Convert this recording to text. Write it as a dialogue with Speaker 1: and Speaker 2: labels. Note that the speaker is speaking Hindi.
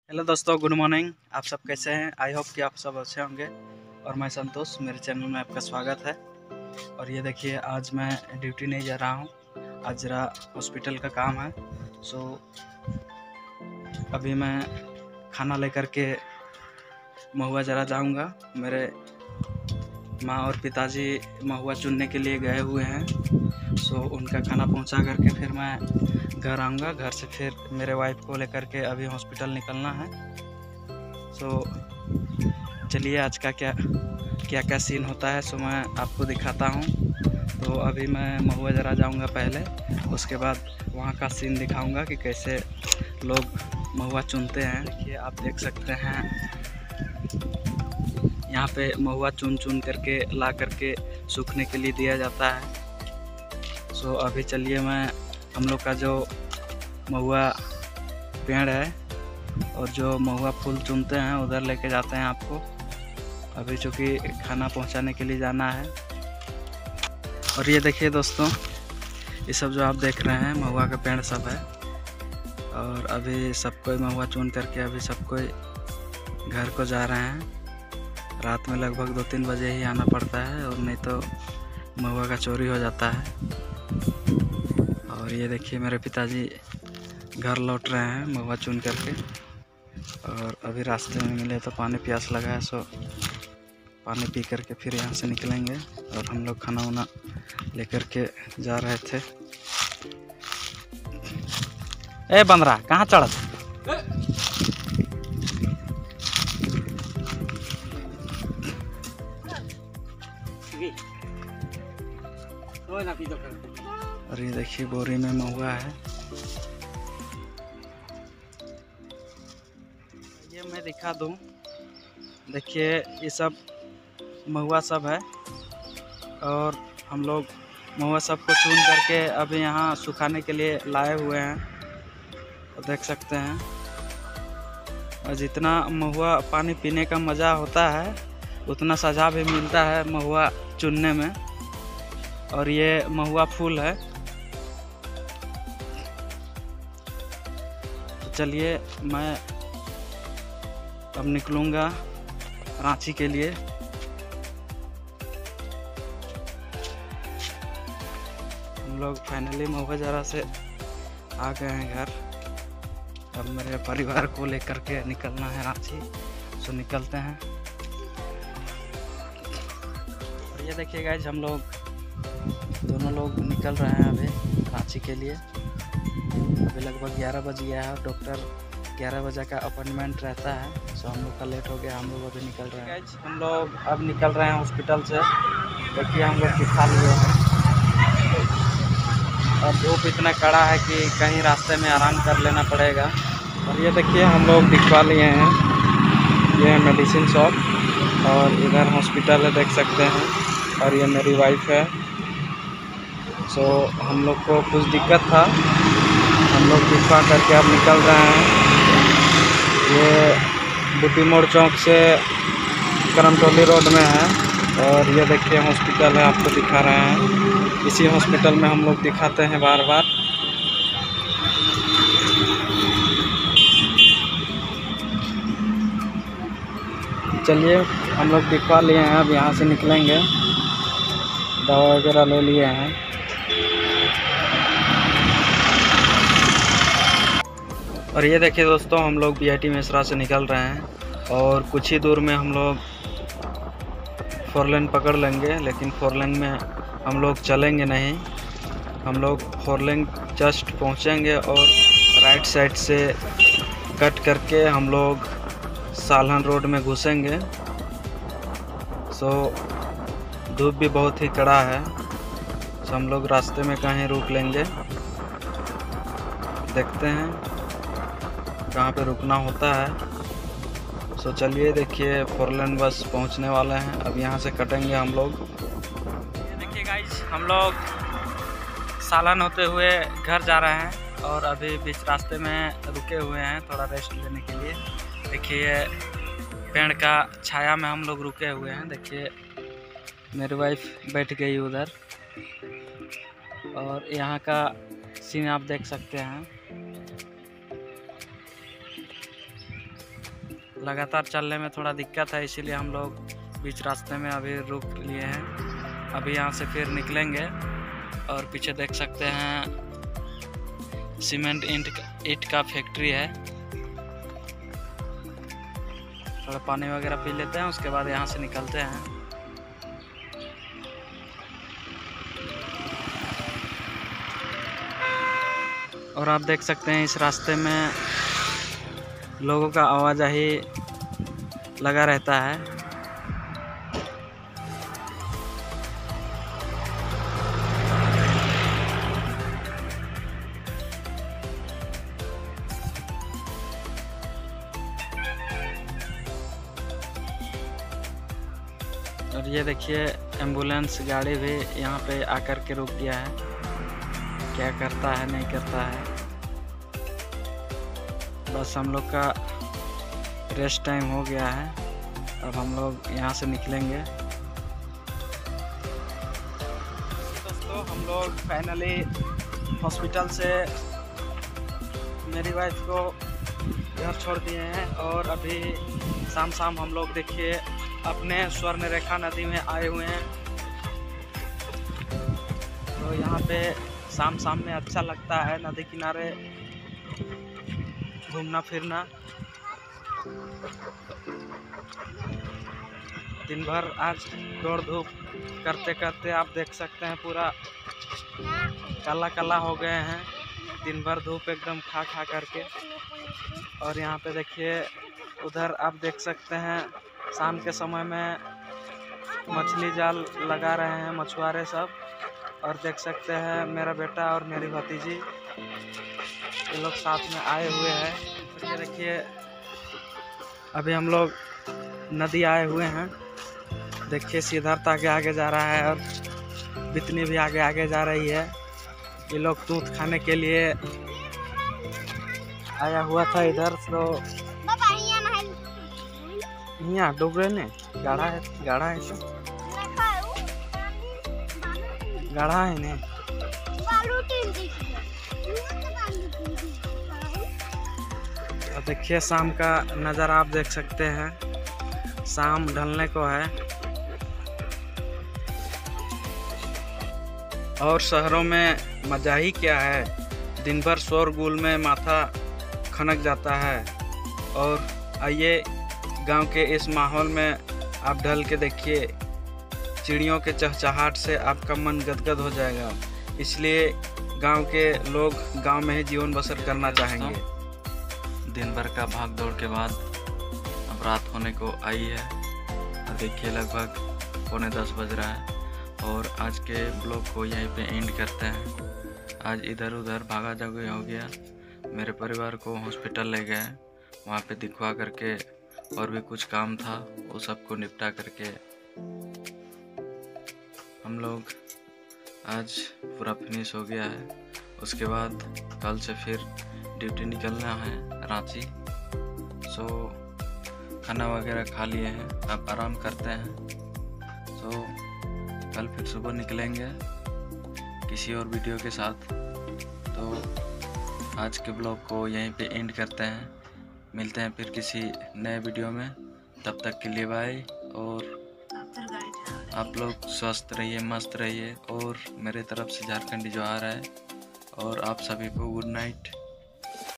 Speaker 1: हेलो दोस्तों, गुड मॉर्निंग। आप सब कैसे हैं? आई होप कि आप सब अच्छे होंगे। और मैं संतोष, मेरे चैनल में आपका स्वागत है। और ये देखिए, आज मैं ड्यूटी नहीं जा रहा हूँ, आज ज़रा हॉस्पिटल का काम है। सो अभी मैं खाना लेकर के महुआ ज़रा जाऊँगा। मेरे माँ और पिताजी महुआ चुनने के लिए गए हुए हैं। सो उनका खाना पहुँचा करके फिर मैं घर आऊँगा। घर से फिर मेरे वाइफ को लेकर के अभी हॉस्पिटल निकलना है। सो चलिए, आज का क्या सीन होता है सो मैं आपको दिखाता हूँ। तो अभी मैं महुआ ज़रा जाऊँगा पहले, उसके बाद वहाँ का सीन दिखाऊँगा कि कैसे लोग महुआ चुनते हैं। देखिए, आप देख सकते हैं यहाँ पे महुआ चुन करके ला करके सूखने के लिए दिया जाता है। सो अभी चलिए, मैं हम लोग का जो महुआ पेड़ है और जो महुआ फूल चुनते हैं उधर लेके जाते हैं आपको। अभी चूँकि खाना पहुंचाने के लिए जाना है। और ये देखिए दोस्तों, ये सब जो आप देख रहे हैं महुआ का पेड़ सब है। और अभी सब कोई महुआ चुन करके अभी सब कोई घर को जा रहे हैं। रात में लगभग 2-3 बजे ही आना पड़ता है, और नहीं तो महुआ का चोरी हो जाता है। और ये देखिए, मेरे पिताजी घर लौट रहे हैं महुआ चुन करके। और अभी रास्ते में मिले तो पानी प्यास लगा है, सो पानी पी करके फिर यहाँ से निकलेंगे। और हम लोग खाना वाना लेकर के जा रहे थे। ए बंदरा, कहाँ चढ़त? और ये देखिए, बोरी में महुआ है। ये मैं दिखा दूं, देखिए ये सब महुआ सब है। और हम लोग महुआ सब को चुन करके अभी यहाँ सुखाने के लिए लाए हुए हैं, तो देख सकते हैं। और जितना महुआ पानी पीने का मज़ा होता है उतना सजा भी मिलता है महुआ चुनने में। और ये महुआ फूल है। तो चलिए, मैं अब निकलूँगा रांची के लिए। हम लोग फाइनली महुआ जरा से आ गए हैं घर। अब मेरे परिवार को लेकर के निकलना है रांची, सो निकलते हैं। और ये देखिए गाइस, हम लोग दोनों लोग निकल रहे हैं अभी रांची के लिए। अभी लगभग 11 बज गया है और डॉक्टर 11 बजे का अपॉइंटमेंट रहता है। सो हम लोग का लेट हो गया, हम लोग अभी निकल रहे हैं। हम लोग अब निकल रहे हैं हॉस्पिटल से। देखिए, हम लोग दिखा लिए हैं। और धूप इतना कड़ा है कि कहीं रास्ते में आराम कर लेना पड़ेगा। और ये देखिए, हम लोग दिखवा लिए हैं। ये है मेडिसिन शॉप और इधर हॉस्पिटल है, देख सकते हैं। और ये मेरी वाइफ है। सो हम लोग को कुछ दिक्कत था, हम लोग दिखवा करके अब निकल रहे हैं। ये बुटी मोड़ चौक से करमटोली रोड में है। और ये देखिए हॉस्पिटल है, आपको दिखा रहे हैं। इसी हॉस्पिटल में हम लोग दिखाते हैं बार बार। चलिए, हम लोग दिखवा लिए हैं, अब यहाँ से निकलेंगे। दवा वगैरह ले लिए हैं। और ये देखिए दोस्तों, हम लोग BIT मेसरा से निकल रहे हैं। और कुछ ही दूर में हम लोग 4 लेन पकड़ लेंगे, लेकिन 4 लेन में हम लोग चलेंगे नहीं। हम लोग 4 लेन जस्ट पहुंचेंगे और राइट साइड से कट करके हम लोग सालहन रोड में घुसेंगे। सो धूप भी बहुत ही कड़ा है, सो हम लोग रास्ते में कहीं रुक लेंगे। देखते हैं कहाँ पे रुकना होता है। सो चलिए, देखिए 4 लेन बस पहुँचने वाले हैं। अब यहाँ से कटेंगे हम लोग। ये देखिए गाइस, हम लोग सालन होते हुए घर जा रहे हैं। और अभी बीच रास्ते में रुके हुए हैं थोड़ा रेस्ट लेने के लिए। देखिए, पेड़ का छाया में हम लोग रुके हुए हैं। देखिए, मेरी वाइफ बैठ गई उधर। और यहाँ का सीन आप देख सकते हैं। लगातार चलने में थोड़ा दिक्कत है, इसीलिए हम लोग बीच रास्ते में अभी रुक लिए हैं। अभी यहाँ से फिर निकलेंगे और पीछे देख सकते हैं सीमेंट ईंट का फैक्ट्री है। थोड़ा पानी वगैरह पी लेते हैं, उसके बाद यहाँ से निकलते हैं। और आप देख सकते हैं इस रास्ते में लोगों का आवाजाही लगा रहता है। और ये देखिए एम्बुलेंस गाड़ी भी यहाँ पे आकर के रुक गया है, क्या करता है नहीं करता है। बस हम लोग का रेस्ट टाइम हो गया है, अब हम लोग यहाँ से निकलेंगे। दोस्तों हम लोग फाइनली हॉस्पिटल से मेरी वाइफ को घर छोड़ दिए हैं और अभी शाम हम लोग देखिए अपने स्वर्ण रेखा नदी में आए हुए हैं। तो यहाँ पे शाम में अच्छा लगता है नदी किनारे घूमना फिरना। दिन भर आज दौड़ धूप करते करते आप देख सकते हैं पूरा काला हो गए हैं, दिन भर धूप एकदम खा करके। और यहाँ पे देखिए उधर आप देख सकते हैं शाम के समय में मछली जाल लगा रहे हैं मछुआरे सब। और देख सकते हैं मेरा बेटा और मेरी भतीजी ये लोग साथ में आए हुए हैं। तो ये देखिए अभी हम लोग नदी आए हुए हैं, देखिए सिद्धार्थ आगे जा रहा है और बितनी भी आगे जा रही है। ये लोग दूध खाने के लिए आया हुआ था इधर। तो यहाँ डूब रहे ने गाढ़ा है सब गाढ़ा है ने। और देखिए शाम का नज़ारा आप देख सकते हैं, शाम ढलने को है। और शहरों में मज़ा ही क्या है, दिन भर शोरगुल में माथा खनक जाता है। और आइए गांव के इस माहौल में आप ढल के देखिए, चिड़ियों के चहचहाट से आपका मन गदगद हो जाएगा। इसलिए गांव के लोग गांव में ही जीवन बसर करना चाहेंगे। दिन भर का भाग दौड़ के बाद अब रात होने को आई है और देखिए लगभग 9:45 बज रहा है। और आज के ब्लॉग को यहीं पे एंड करते हैं। आज इधर उधर भागा जागी हो गया, मेरे परिवार को हॉस्पिटल ले गए, वहाँ पे दिखवा करके और भी कुछ काम था वो सबको निपटा करके हम लोग आज पूरा फिनिश हो गया है। उसके बाद कल से फिर ड्यूटी निकलना है रांची। सो खाना वगैरह खा लिए हैं, अब आराम करते हैं। सो कल फिर सुबह निकलेंगे किसी और वीडियो के साथ। तो आज के ब्लॉग को यहीं पे एंड करते हैं, मिलते हैं फिर किसी नए वीडियो में। तब तक के लिए बाय। और आप लोग स्वस्थ रहिए, मस्त रहिए। और मेरे तरफ से झारखंडी जोहार है और आप सभी को गुड नाइट।